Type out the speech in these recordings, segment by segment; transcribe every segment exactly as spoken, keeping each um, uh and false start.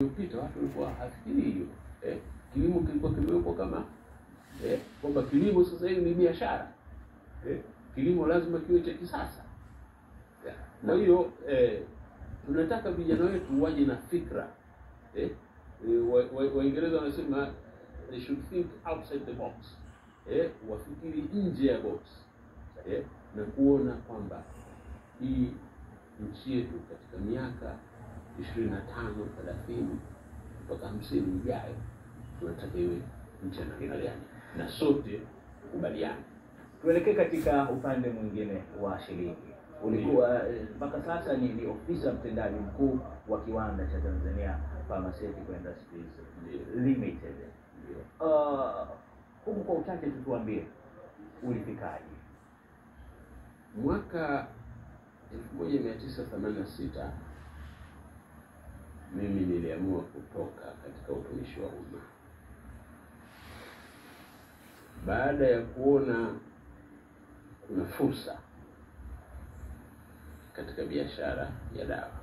Upita watu walikuwa hafikiri hiyo. Eh, kilimo kilikuwa kimewekwa kama eh kwamba kilimo sasa hivi ni biashara. Eh, kilimo lazima kiwe cha kisasa. Kwa hiyo eh tunataka vijana wetu waje na fikra. Eh, Waingereza wa, wa wanasema they should think outside the box. Eh, wafikiri nje ya box. Eh, na kuona kwamba hii nchi yetu katika miaka ishirini na tano, thelathini mpaka hamsini ijayo tunataka iwe nchi ya namna gani, na sote kubaliana. Tuelekee katika upande mwingine wa shilingi. Ulikuwa mpaka sasa ni, ni ofisa mtendaji mkuu wa kiwanda cha Tanzania Pharmaceutical Industries Limited. Uh, huku kwa uchache tutuambie ulifikaje? Mwaka elfu moja mia tisa themanini na sita mimi niliamua kutoka katika utumishi wa umma baada ya kuona kuna fursa katika biashara ya dawa.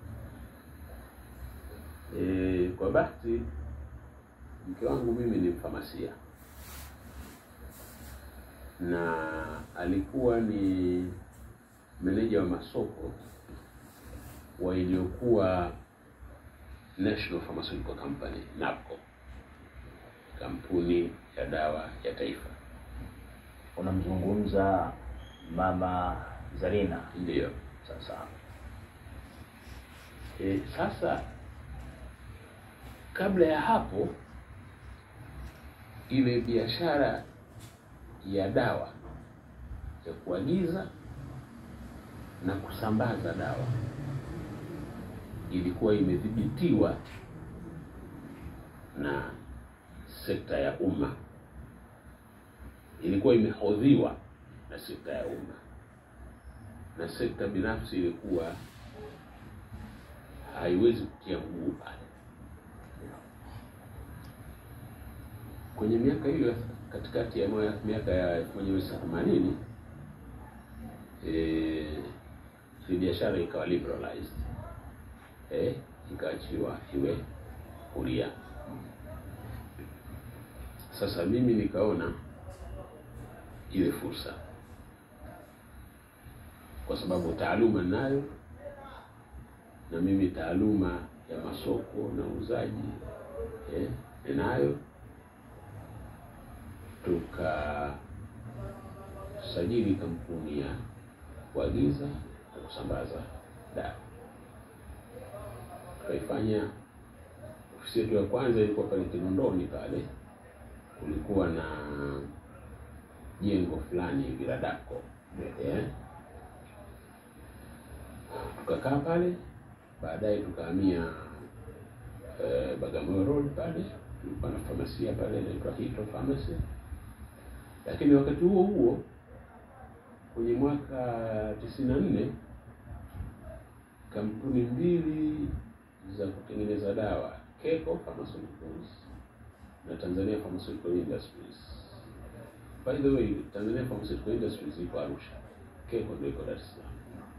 E, kwa bahati mke wangu mimi ni mfamasia na alikuwa ni meneja wa masoko wa iliyokuwa National Pharmaceutical Company, NAPCO, kampuni ya dawa ya taifa. Unamzungumza Mama Zarina? Ndio. Sasa e, sasa kabla ya hapo ile biashara ya dawa ya kuagiza na kusambaza dawa ilikuwa imedhibitiwa na sekta ya umma, ilikuwa imehodhiwa na sekta ya umma, na sekta binafsi ilikuwa haiwezi kutia mguu pale. Kwenye miaka hiyo katikati ya miaka ya elfu moja mia tisa themanini eh hii biashara ikawa liberalized, eh ikaachiwa iwe huria. Sasa mimi nikaona ile fursa, kwa sababu taaluma nayo, na mimi taaluma ya masoko na uzaji eh ninayo. Tukasajili kampuni ya kuagiza na kusambaza dawa. Tukaifanya, ofisi yetu ya kwanza ilikuwa pale Kinondoni pale, kulikuwa na jengo fulani bila dako. Eh. Tukakaa pale, baadaye tukahamia eh, Bagamoyo Road pale, tulikuwa na famasia pale inaitwa Hito Pharmacy. Lakini wakati huo huo kwenye mwaka tisini na nne kampuni mbili za kutengeneza dawa, Keko Pharmaceuticals na Tanzania Pharmaceutical Industries. By the way, Tanzania Pharmaceutical Industries iko Arusha, Keko ndio iko Dar es Salaam.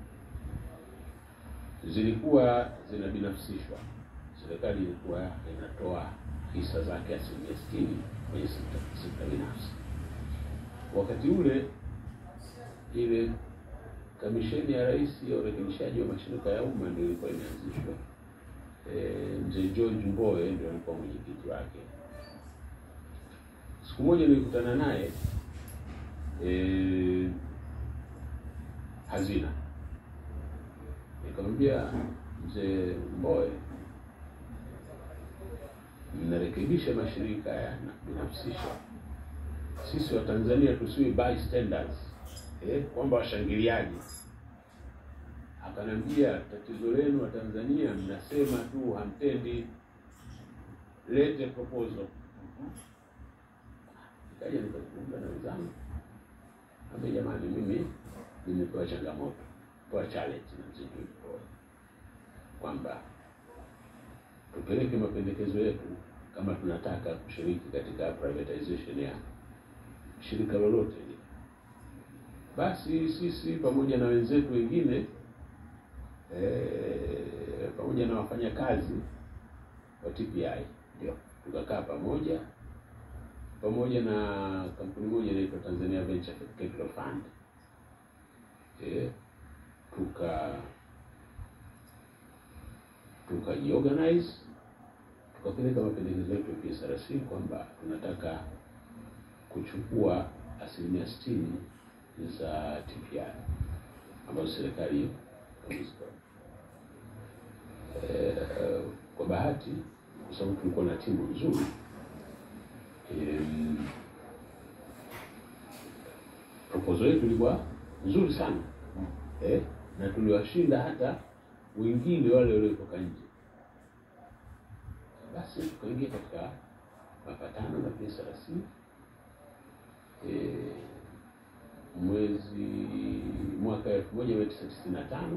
Zilikuwa zinabinafsishwa. Serikali ilikuwa inatoa hisa zake asilimia sitini kwenye sekta binafsi. Wakati ule ile kamisheni ya rais ya urekebishaji wa mashirika ya umma ndio ilikuwa imeanzishwa. Eh, Mzee George Mbowe ndio alikuwa mwenyekiti wake. Siku moja nilikutana naye eh hazina. Nikamwambia, Mzee Mbowe, mnarekebisha mashirika ya binafsisha, sisi wa Tanzania tusiwe bystanders, eh kwamba washangiliaji. Akanambia, tatizo lenu wa Tanzania mnasema tu, hamtendi, lete proposal. Nikaja nikazungumza na wenzangu, ambaye jamani, mimi nimepewa changamoto, kwa challenge na mzee Mbowe, kwamba tupeleke mapendekezo yetu kama tunataka kushiriki katika privatization ya shirika lolote. Basi sisi pamoja na wenzetu wengine eh pamoja na wafanyakazi T P I, ndio tukakaa pamoja pamoja na kampuni moja inaitwa Tanzania Venture Capital Fund. Eh, tuka tukajiorganize, tukapeleka mapendekezo yetu P S R C kwamba tunataka kuchukua asilimia sitini za T P I ambazo serikali imezitoa. Eh, kwa bahati, kwa sababu tulikuwa na timu nzuri, um, proposal yetu ilikuwa nzuri sana, eh, na tuliwashinda hata wengine wale waliotoka nje. Basi tukaingia katika mapatano na P S R C eh, mwezi mwaka elfu moja mia tisa tisini na tano.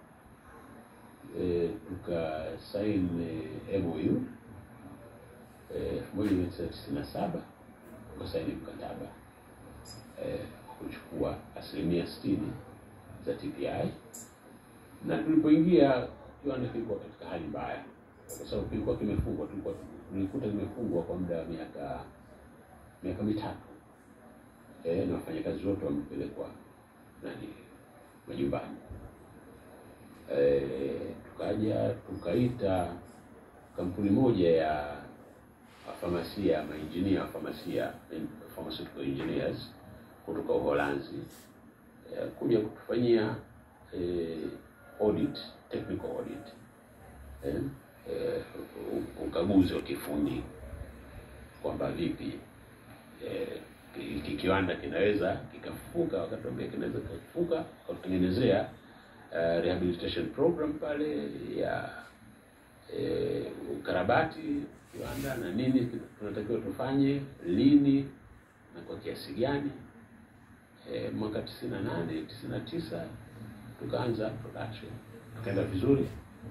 E, tuka sign M O U elfu moja mia tisa tisini na saba, tuka sign mkataba e, kuchukua asilimia sitini za T P I, na tulipoingia kiwanda kilikuwa katika hali mbaya kwa sababu kilikuwa kimefungwa. Tulikuwa tulikuta kimefungwa kwa muda wa miaka miaka mitatu e, na wafanyakazi wote wamepelekwa nani majumbani. Eh, tukaja tukaita kampuni moja ya famasia, maengineer wa famasia, pharmaceutical engineers kutoka Uholanzi eh, kuja kutufanyia eh, audit, technical audit, eh, eh, ukaguzi wa kifundi kwamba vipi eh, kiwanda kinaweza kikafufuka. Wakatuambia kinaweza kikafufuka, kutengenezea Uh, rehabilitation program pale ya eh, ukarabati kiwanda na nini tunatakiwa tufanye lini na kwa kiasi gani. Eh, mwaka tisini na nane tisini na tisa tukaanza production, tukaenda vizuri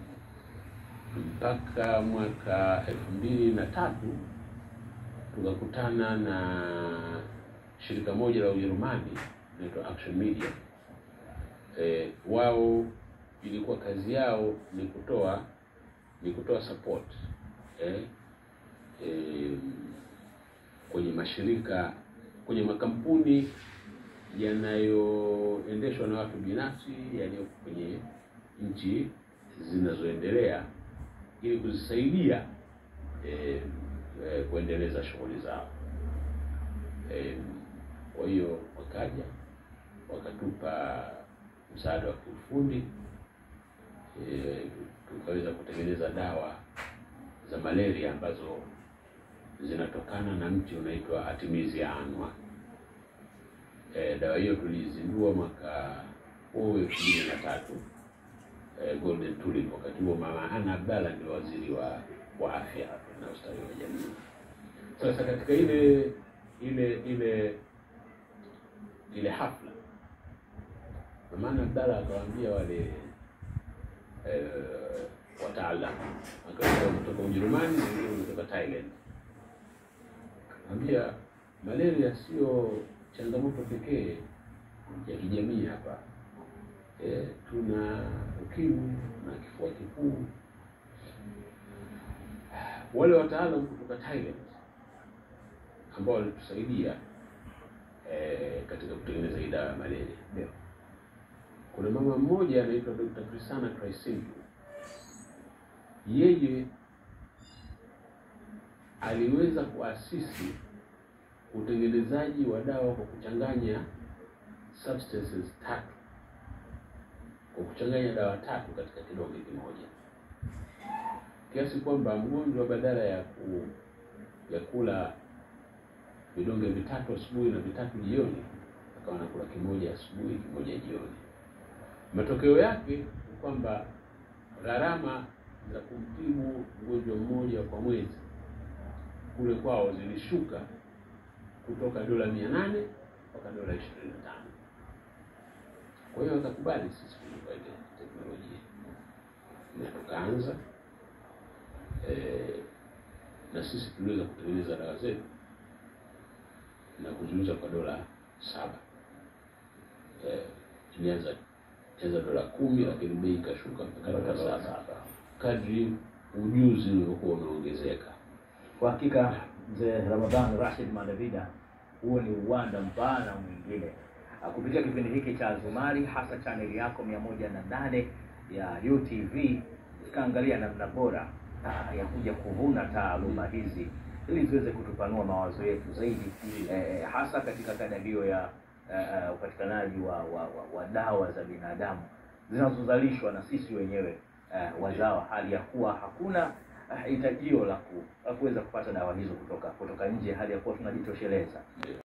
mpaka mwaka elfu mbili na tatu tukakutana na shirika moja la Ujerumani inaitwa Action Media. Eh, wao ilikuwa kazi yao ni kutoa ni kutoa support eh, eh, kwenye mashirika, kwenye makampuni yanayoendeshwa na watu binafsi yaliyo kwenye nchi zinazoendelea ili kuzisaidia eh, eh, kuendeleza shughuli zao. Eh, kwa hiyo wakaja wakatupa msaada wa kiufundi e, tukaweza kutengeneza dawa za malaria ambazo zinatokana na mti unaitwa Artemisia annua. E, dawa hiyo tulizindua mwaka huu elfu mbili na tatu, e, Golden Tulip. Wakati huo Mama Hana Abdalla ndio waziri wa wa afya na ustawi wa jamii. Sasa katika ile ile ile ile hafla Mama Abdalla akawaambia wale eh, wataalamu akawa kutoka Ujerumani na wengine kutoka Thailand, ambia malaria sio changamoto pekee ya kijamii hapa. Eh, tuna ukimwi na kifua kikuu. Wale wataalamu kutoka Thailand ambao walitusaidia eh, katika kutengeneza hii dawa ya malaria. Ndio. Kuna mama mmoja anaitwa Doctor Krisana Kraisindu. Yeye aliweza kuasisi utengenezaji wa dawa kwa kuchanganya substances tatu, kwa kuchanganya dawa tatu katika kidonge kimoja, kiasi kwamba mgonjwa badala ya ku, ya kula vidonge vitatu asubuhi na vitatu jioni akawa anakula kimoja asubuhi kimoja jioni. Matokeo yake ni kwamba gharama za kumtibu mgonjwa mmoja kwa mwezi kule kwao zilishuka kutoka dola mia nane mpaka dola ishirini na tano. Kwa hiyo wakakubali sisi kulipa ile teknolojia, na tukaanza eh, na sisi tuliweza kutengeneza dawa zetu na kuziuza kwa dola saba. Eh, tulianza cheza dola kumi, lakini bei ikashuka mpaka dola saba kadri ujuzi uliokuwa unaongezeka. Kwa hakika mzee Ramadhani Rashid Madabida, huo ni uwanda mpana mwingine. Kupitia kipindi hiki cha Zumari, hasa channel yako mia moja na nane ya U T V, tukaangalia namna bora ya kuja kuvuna taaluma hizi ili ziweze kutupanua mawazo yetu zaidi, eh, hasa katika kada hiyo ya uh, upatikanaji wa, wa, wa, wa dawa za binadamu zinazozalishwa na sisi wenyewe uh, wazawa, hali ya kuwa hakuna hitajio uh, la kuweza kupata dawa hizo kutoka kutoka nje, hali ya kuwa tunajitosheleza.